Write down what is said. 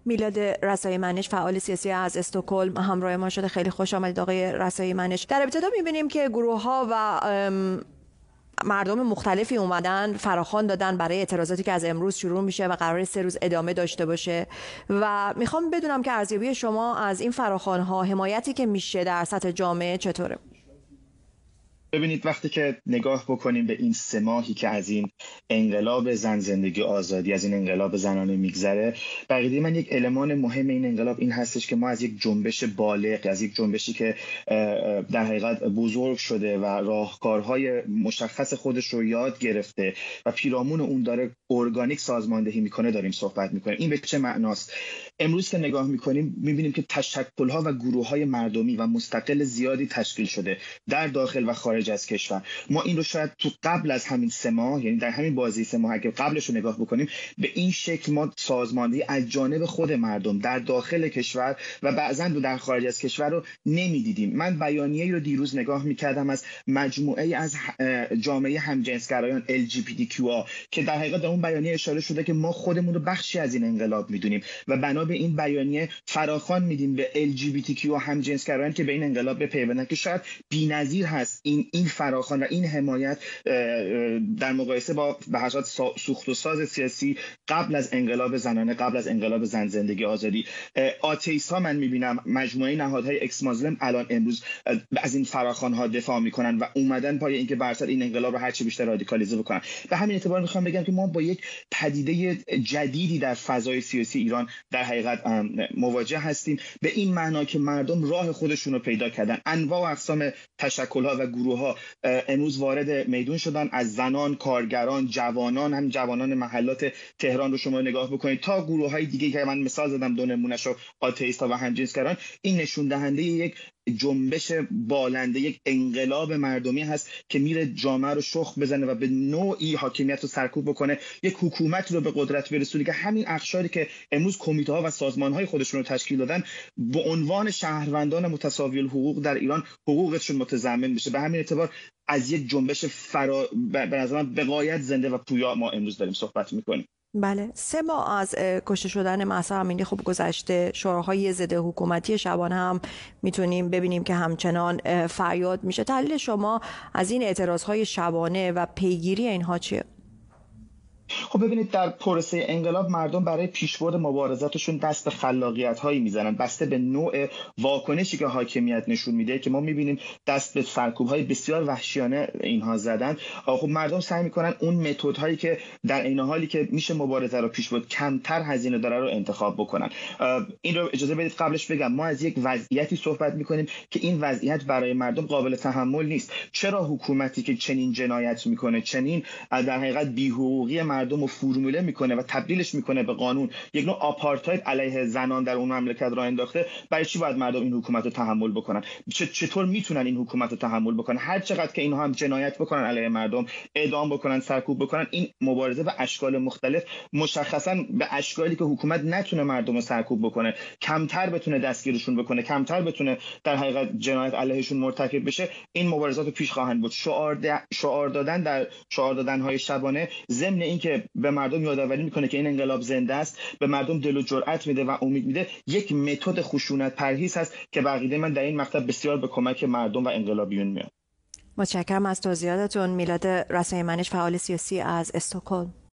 میلاد رسایی-منش، فعال سیاسی از استکهلم، همراه ما شده. خیلی خوش آمدید آقای رسایی-منش. در ابتدا می‌بینیم که گروه‌ها و مردم مختلفی اومدن فراخوان دادن برای اعتراضاتی که از امروز شروع میشه و قرار 3 روز ادامه داشته باشه و میخوام بدونم که ارزیابی شما از این فراخوان‌ها، حمایتی که میشه در سطح جامعه چطوره؟ ببینید، وقتی که نگاه بکنیم به این 3 ماهی که از این انقلاب زن زندگی آزادی، از این انقلاب زنانه میگذره، بقیده من یک المان مهم این انقلاب این هستش که ما از یک جنبش بالغ، از یک جنبشی که در حقیقت بزرگ شده و راهکارهای مشخص خودش رو یاد گرفته و پیرامون اون داره ارگانیک سازماندهی میکنه داریم صحبت میکنیم. این به چه معناست؟ امروز که نگاه میکنیم میبینیم که تشکل‌ها و گروه‌های مردمی و مستقل زیادی تشکیل شده در داخل و خارج از کشور. ما این رو شاید تو قبل از همین 3 ماه، یعنی در همین بازی 3 ماه که قبلش رو نگاه بکنیم، به این شکل ما سازماندهی از جانب خود مردم در داخل کشور و بعضاً در خارج از کشور رو نمیدیدیم. من بیانیه‌ای رو دیروز نگاه میکردم از مجموعه از جامعه همجنسگرایان LGBTQA که در حقیقت در اون بیانیه اشاره شده که ما خودمون رو بخشی از این انقلاب میدونیم و بنا به این بیانیه فراخوان میدیم به LGBT و همجنسگرایان که به این انقلاب بپیوندن، که شاید بی‌نظیر هست این فراخوان و این حمایت در مقایسه با به هر صورت سوخت و ساز سیاسی قبل از انقلاب زنانه، قبل از انقلاب زن زندگی آزادی. آتئیست ها من میبینم مجموعه نهادهای اکس مازلم الان امروز از این فراخوان ها دفاع میکنن و اومدن پای اینکه بر این انقلاب رو هر چه بیشتر رادیکالیزه بکنن. به همین اعتبار میخوام بگم که ما با یک پدیده جدیدی در فضای سیاسی ایران در حقیقت مواجه هستیم، به این معنا که مردم راه خودشون رو پیدا کردن. انواع و اقسام تشکل‌ها و گروه‌ها امروز وارد میدون شدن، از زنان، کارگران، جوانان، هم جوانان محلات تهران رو شما نگاه بکنید تا گروه‌های دیگه که من مثال زدم، دو نمونه‌شو آتئیست‌ها و همجنسگران. این نشون دهنده یک جنبش بالنده، یک انقلاب مردمی هست که میره جامعه رو شخم بزنه و به نوعی حاکمیت رو سرکوب بکنه، یک حکومت رو به قدرت برسونه که همین اقشاری که امروز کمیته ها و سازمان های خودشون رو تشکیل دادن به عنوان شهروندان متساوی الحقوق در ایران حقوقشون متضمن بشه. به همین اعتبار از یک جنبش به نظر من بقایت زنده و پویا ما امروز داریم صحبت میکنیم. بله، 3 ماه از کشته شدن مهسا امینی خب گذشته. شوراهای ضد حکومتی شبانه هم میتونیم ببینیم که همچنان فریاد میشه. تحلیل شما از این اعتراضهای شبانه و پیگیری اینها چیه؟ خب ببینید، در پروسه انقلاب مردم برای پیشبرد مبارزاتشون دست به خلاقیت‌هایی میزنن، بسته به نوع واکنشی که حاکمیت نشون میده که ما میبینیم دست به سرکوب‌های بسیار وحشیانه اینها زدن. خب مردم سعی میکنن اون متدهایی که در عین حالی که میشه مبارزه رو پیشبرد کمتر هزینه داره رو انتخاب بکنن. این رو اجازه بدید قبلش بگم ما از یک وضعیتی صحبت میکنیم که این وضعیت برای مردم قابل تحمل نیست. چرا حکومتی که چنین جنایت میکنه، چنین در حقیقت بی‌حقوقی مردم رو فرموله میکنه و تبدیلش میکنه به قانون، یک نوع آپارتاید علیه زنان در اون مملکت راه انداخته، برای چی باید مردم این حکومت رو تحمل بکنن؟ چطور میتونن این حکومت رو تحمل بکنن؟ هر چقدر که اینها هم جنایت بکنن علیه مردم، اعدام بکنن، سرکوب بکنن، این مبارزه به اشکال مختلف، مشخصا به اشکالی که حکومت نتونه مردم رو سرکوب بکنه، کمتر بتونه دستگیرشون بکنه، کمتر بتونه در حقیقت جنایت علیهشون مرتکب بشه، این مبارزات رو پیش خواهند بود. شعار دادن در شعار دادن‌های شبانه ضمن اینکه به مردم یادآوری میکنه که این انقلاب زنده است، به مردم دل و جرأت میده و امید میده، یک متد خشونت پرهیز هست که بقیده من در این مقطع بسیار به کمک مردم و انقلابیون میاد. متشکرم از توضیحاتتون. میلاد رسایی-منش، فعال سیاسی از استکهلم.